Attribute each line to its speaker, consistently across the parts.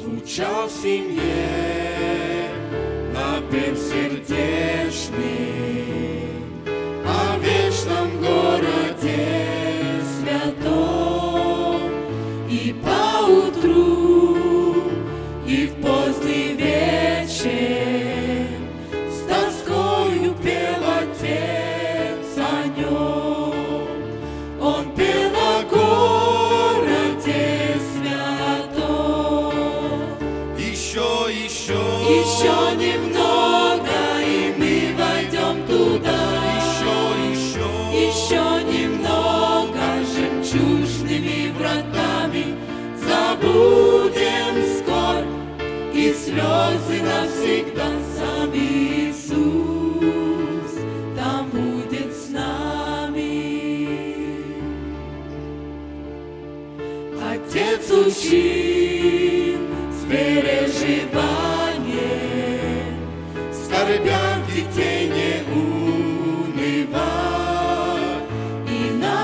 Speaker 1: Звучал в семье напев сердечный о вечном городе святом. И поутру, и в поздний вечер с тоскою пел Отец о нем. Он пел о городе святом. Еще немного, и мы войдем туда. Еще немного, жемчужными вратами забудем скорбь и слезы навсегда. Сам Иисус там будет с нами. Отец учил с переживанием, в скорбях детей не унывать, и на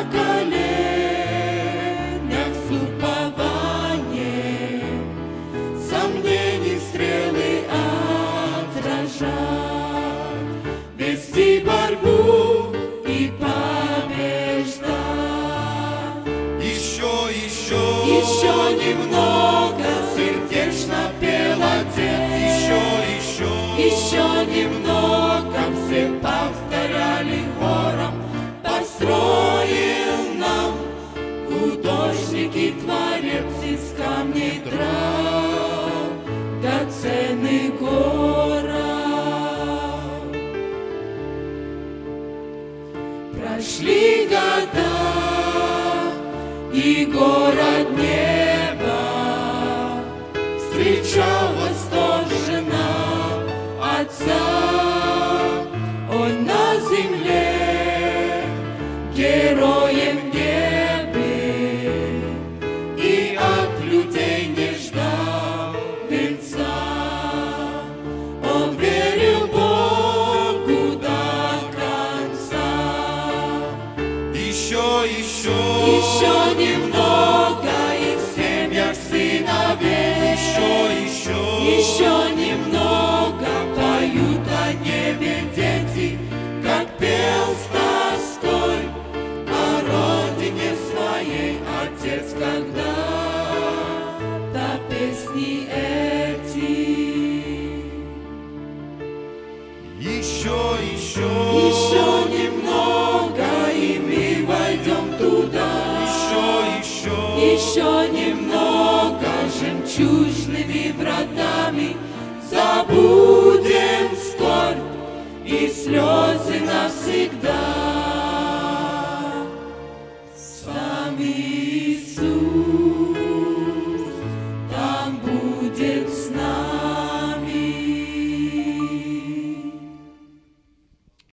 Speaker 1: коленях с упованием сомнений стрелы отражать, вести борьбу и побеждать. Еще немного, сердечно пел Отец. Еще немного, все повторяли хором. Построил нам художник и творец из камней драгоценный город. Прошли года, и город неба встречал восторженно Отца. Он на земле героем не был и от людей не ждал венца. Он верил Богу до конца. Еще немного, и в семьях сыновей. Еще немного, поют о небе дети, как пел с тоской о родине своей Отец когда-то песни эти. Еще немного, и мы войдем туда. Еще немного, жемчужными вратами забудем скорбь и слезы